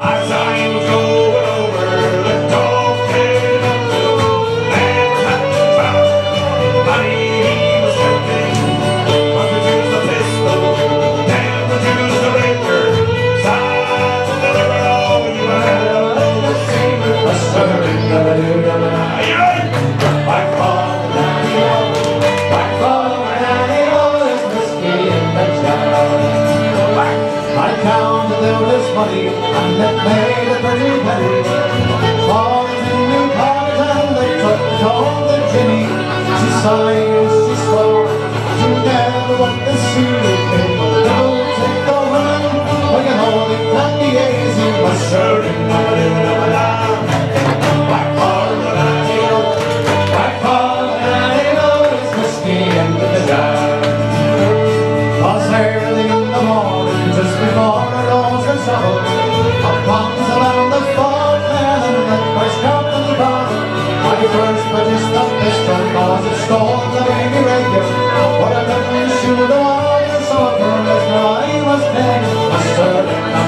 As I was going over the cocktail and about money he was counting, produced a pistol and produced a rapier, signed and delivered all you had. A stirring of a new are you ready? By far, there's whiskey in the jar. I counted out his money and it made a pretty penny. Bought a new pocket and they took it home to Ginny. She sighed, she swore, she never want to see it again. But the devil take the women, well you know they can't be easy. But sure enough, by far the daddy-o, there's whiskey in the jar. 'Twas early in the morning, just before the rose and shovel, up comes around the foreman and the first captain the bar. I first produced a pistol cause it stole the baby radio. What I couldn't shoot the water so as no I was dead. I stirred it down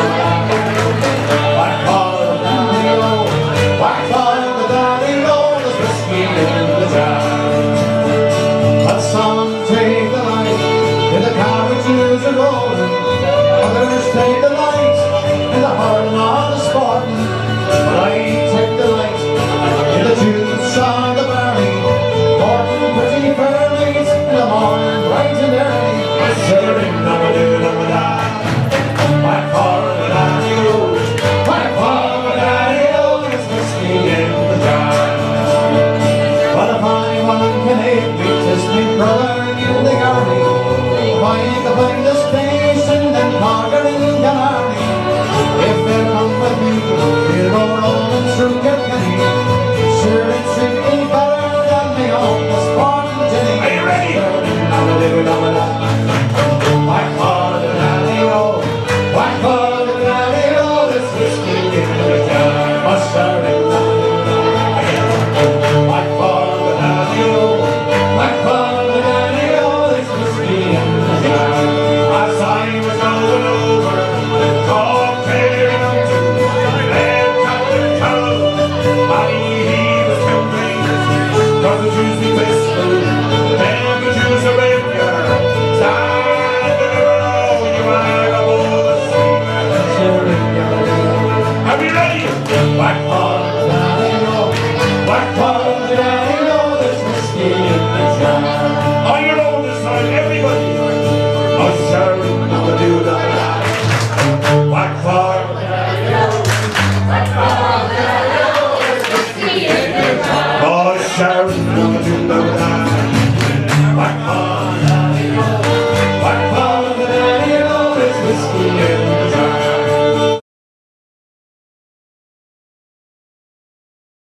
whack for the daddy-o, whack for the daddy-o, there's whiskey in the jar. But some take the light in the carriages are rolling, others take the light in the hurling or the sporting. But I take the light in the juice or the barley, courting pretty fair maids in the morning bright and early. I stirring number-do-number-da, whack for the daddy-o, whack for the daddy-o, there's whiskey in the jar. But if anyone can hate me, 'tis me brother in the army. If I can find a station, then conquering Johnnie. If they come with me, we'll go rolling through Kilkenny. Sure it's really better than me own the sporting Johnnie. Are you ready? Whack for the daddy-o, whack for the daddy-o, there's whiskey in the jar. Oh, sorry, whack for the daddy-o, whack for the daddy-o, there's whiskey in the jar. As I was going over the cocktail and Captain Carroll, money he was counting, cause the juicy pistol and the juice a rapier, stand deliver all you had of all the sea. Are we ready? Whack for the daddy-o, whack for the daddy-o, there's whiskey in the jar. On your own this time, everybody. Oh, sure, number-do-da-da. Whack for the daddy-o, whack for the daddy-o, there's whiskey in the jar. Oh, sure, number-do-da-da. Whack for the daddy-o, whack for the daddy-o, there's whiskey in the jar.